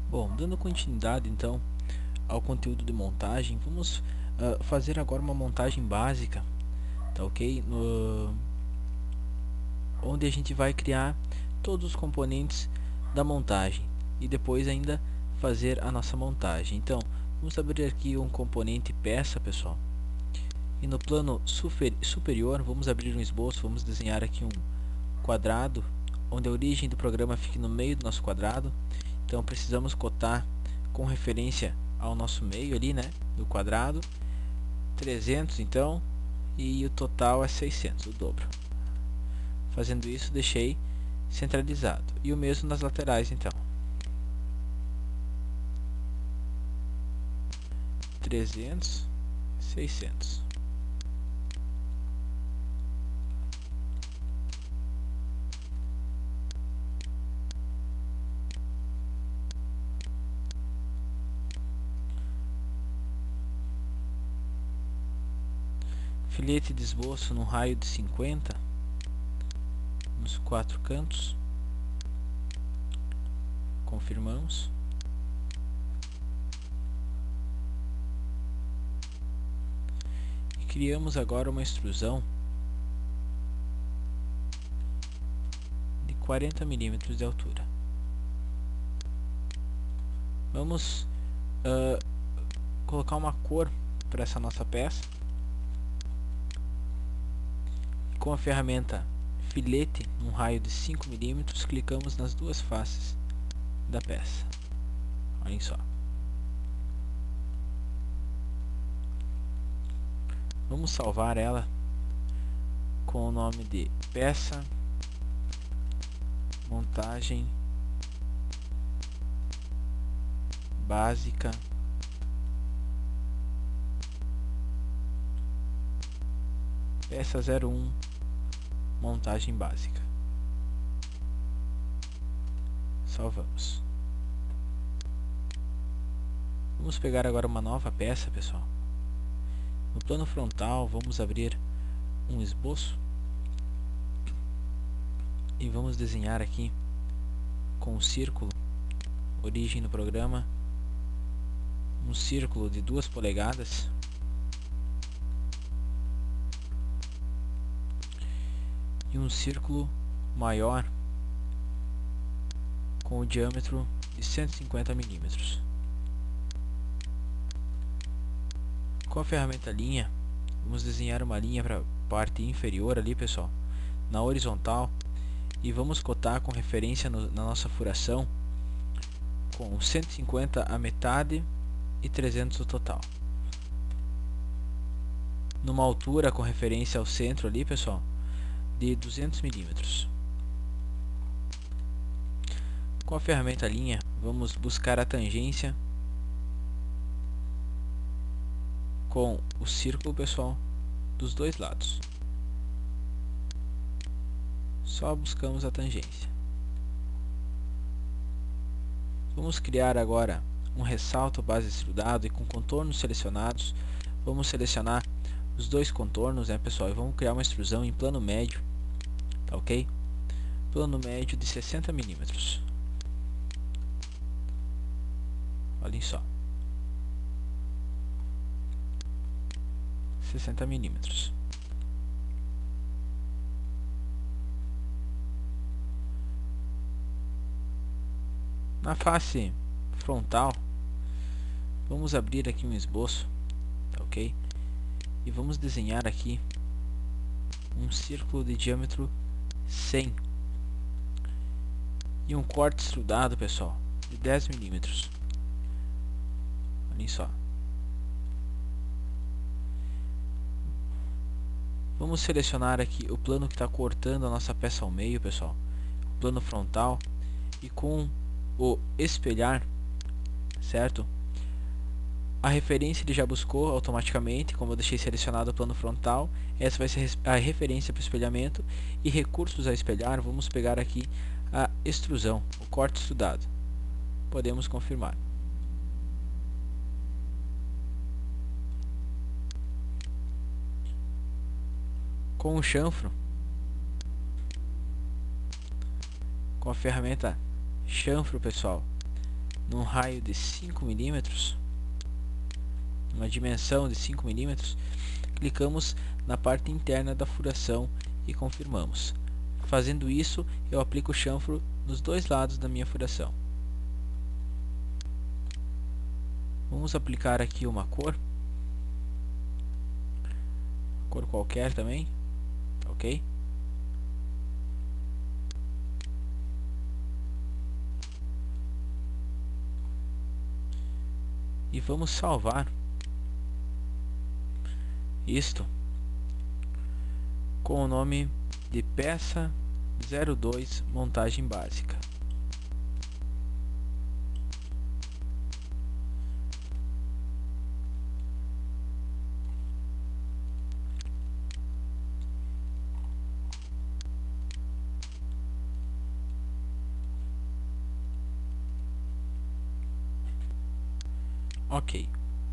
Bom, dando continuidade então ao conteúdo de montagem, vamos fazer agora uma montagem básica, tá ok? Onde a gente vai criar todos os componentes da montagem e depois ainda fazer a nossa montagem. Então, vamos abrir aqui um componente peça, pessoal. E no plano superior, vamos abrir um esboço, vamos desenhar aqui um quadrado, onde a origem do programa fique no meio do nosso quadrado. Então precisamos cotar com referência ao nosso meio ali, né, do quadrado, 300 então, e o total é 600, o dobro. Fazendo isso, deixei centralizado. E o mesmo nas laterais então. 300, 600. Filete de esboço no raio de 50 nos 4 cantos. Confirmamos. E criamos agora uma extrusão de 40 milímetros de altura. Vamos colocar uma cor para essa nossa peça. Com a ferramenta filete, num raio de 5 milímetros, clicamos nas duas faces da peça. Olhem só. Vamos salvar ela com o nome de peça montagem básica peça 01 montagem básica. Salvamos. Vamos pegar agora uma nova peça, pessoal. No plano frontal, vamos abrir um esboço e vamos desenhar aqui com um círculo, origem do programa, um círculo de 2 polegadas e um círculo maior com o diâmetro de 150 milímetros. Com a ferramenta linha, vamos desenhar uma linha para a parte inferior ali, pessoal, na horizontal, e vamos cotar com referência na nossa furação com 150 a metade e 300 o total. Numa altura com referência ao centro ali, pessoal, de 200 milímetros. Com a ferramenta linha, vamos buscar a tangência com o círculo, pessoal, dos dois lados. Só buscamos a tangência. Vamos criar agora um ressalto base extrudado e com contornos selecionados. Vamos selecionar os dois contornos, né, pessoal, e vamos criar uma extrusão em plano médio, tá ok? Plano médio de 60 milímetros. Olhem só. 60 milímetros. Na face frontal, vamos abrir aqui um esboço, tá ok? E vamos desenhar aqui um círculo de diâmetro 100 e um corte extrudado, pessoal, de 10 milímetros. Olhem só. Vamos selecionar aqui o plano que está cortando a nossa peça ao meio, pessoal, o plano frontal, e com o espelhar, certo? A referência ele já buscou automaticamente, como eu deixei selecionado o plano frontal. Essa vai ser a referência para o espelhamento. E recursos a espelhar, vamos pegar aqui a extrusão, o corte extrudado. Podemos confirmar. Com o chanfro, com a ferramenta chanfro, pessoal, num raio de 5 milímetros, uma dimensão de 5 milímetros, clicamos na parte interna da furação e confirmamos. Fazendo isso, eu aplico o chanfro nos dois lados da minha furação. Vamos aplicar aqui uma cor qualquer também, ok? E vamos salvar isto com o nome de peça 02 montagem básica. Ok.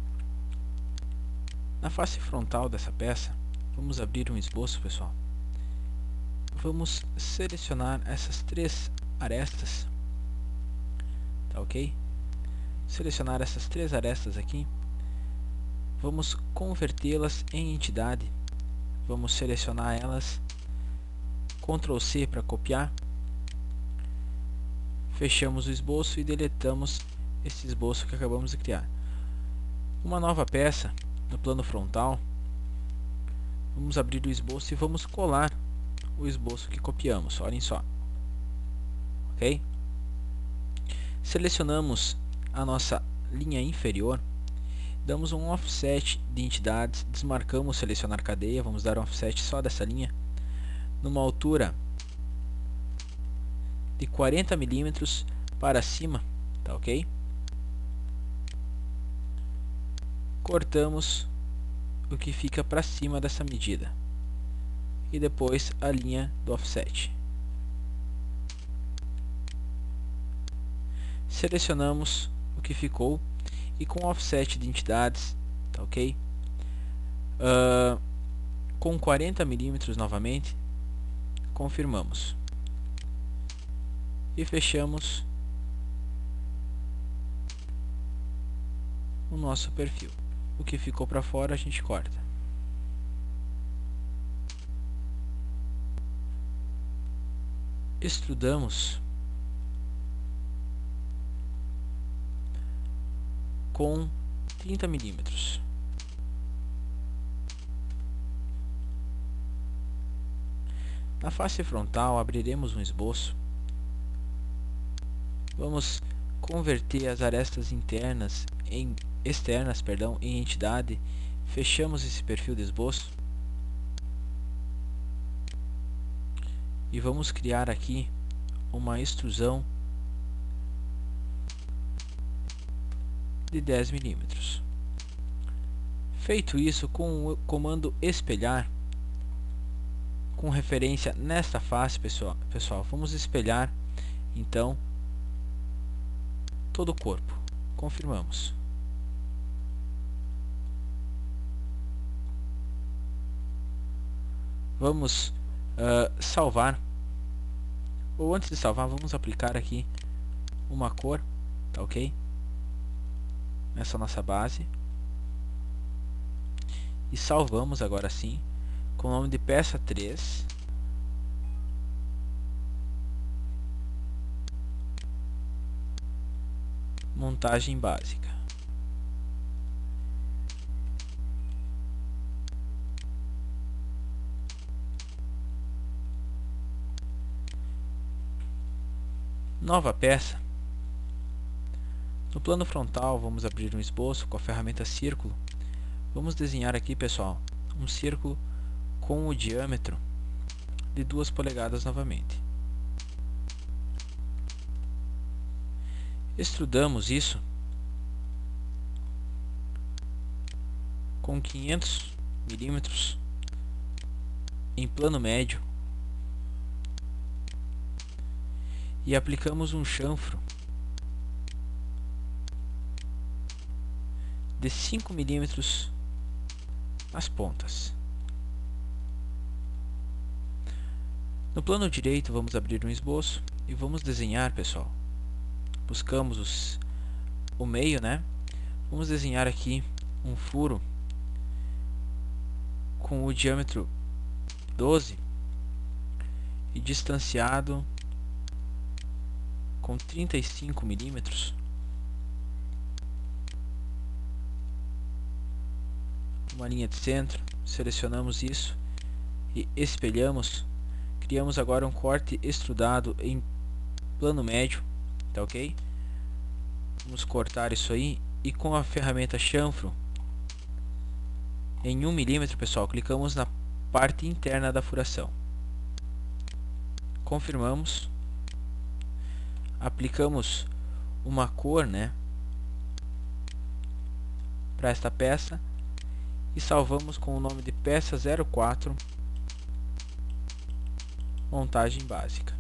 Na face frontal dessa peça, vamos abrir um esboço, pessoal. Vamos selecionar essas três arestas, tá ok? Selecionar essas três arestas aqui. Vamos convertê-las em entidade. Vamos selecionar elas, Ctrl C para copiar. Fechamos o esboço e deletamos esse esboço que acabamos de criar. Uma nova peça no plano frontal. Vamos abrir o esboço e vamos colar o esboço que copiamos. Olhem só. Ok? Selecionamos a nossa linha inferior. Damos um offset de entidades. Desmarcamos selecionar cadeia. Vamos dar um offset só dessa linha. Numa altura de 40 milímetros para cima. Tá ok? Cortamos o que fica para cima dessa medida e depois a linha do offset. Selecionamos o que ficou e com offset de entidades, tá ok? Com 40 milímetros novamente, confirmamos e fechamos o nosso perfil. O que ficou para fora a gente corta. Extrudamos com 30 milímetros. Na face frontal abriremos um esboço. Vamos converter as arestas externas em entidade. Fechamos esse perfil de esboço e vamos criar aqui uma extrusão de 10 milímetros. Feito isso, com o comando espelhar, com referência nesta face, pessoal, vamos espelhar então todo o corpo. Confirmamos. Vamos salvar. Ou antes de salvar, vamos aplicar aqui uma cor, tá ok? Nessa nossa base. E salvamos agora sim, com o nome de peça 3. Montagem básica. Nova peça. No plano frontal, vamos abrir um esboço com a ferramenta círculo. Vamos desenhar aqui, pessoal, um círculo com o diâmetro de 2 polegadas novamente. Extrudamos isso com 500 milímetros em plano médio e aplicamos um chanfro de 5 milímetros nas pontas. No plano direito, vamos abrir um esboço e vamos desenhar, pessoal. Buscamos o meio, né? Vamos desenhar aqui um furo com o diâmetro 12 e distanciado com 35 milímetros. Uma linha de centro, selecionamos isso e espelhamos. Criamos agora um corte extrudado em plano médio, tá ok? Vamos cortar isso aí e com a ferramenta chanfro em 1 milímetro, pessoal, clicamos na parte interna da furação. Confirmamos. Aplicamos uma cor, né, para esta peça e salvamos com o nome de peça 04 montagem básica.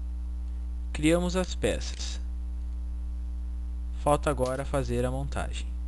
Criamos as peças. Falta agora fazer a montagem.